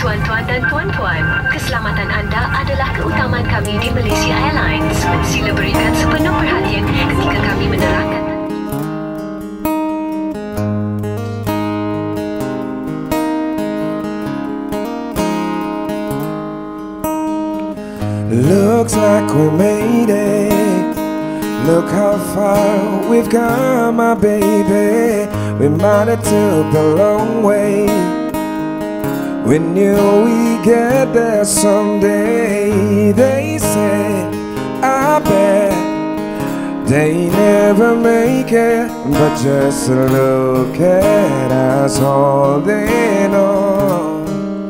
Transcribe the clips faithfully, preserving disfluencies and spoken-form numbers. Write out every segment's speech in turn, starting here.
Tuan-tuan dan puan-puan, keselamatan anda adalah keutamaan kami di Malaysia Airlines. Sila berikan sepenuh perhatian ketika kami menerangkan. Looks like we made it. Look how far we've come, my baby. We might have took the long way. We knew we'd get there someday. They said, I bet they never make it, but just look at us holding on.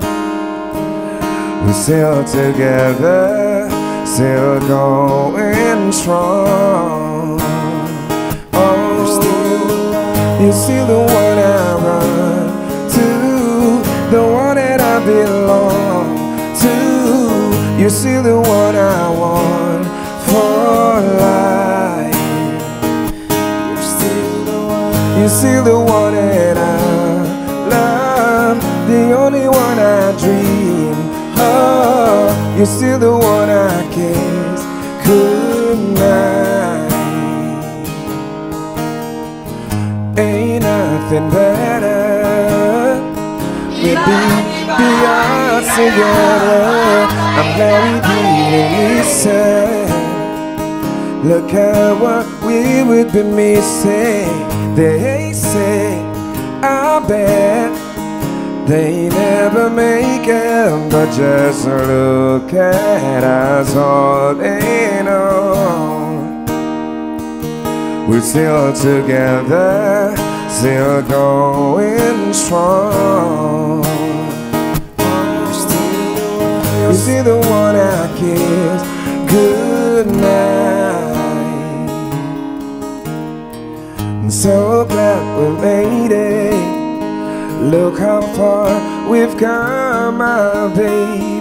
We're still together, still going strong. Oh, you're still the one I run to, the one that I belong to. You're still the one I want for life. You're still the one, you're still the one that I love, the only one I dream. Oh, you're still the one I kiss goodnight. Ain't nothing better. We'll be beyond together. I'm glad we didn't listen. Look at what we would be missing. They say, I bet they never make it, but just look at us holding on. We're still together, still going strong. You're still the one I kiss goodnight. I'm so glad we made it. Look how far we've come, my baby.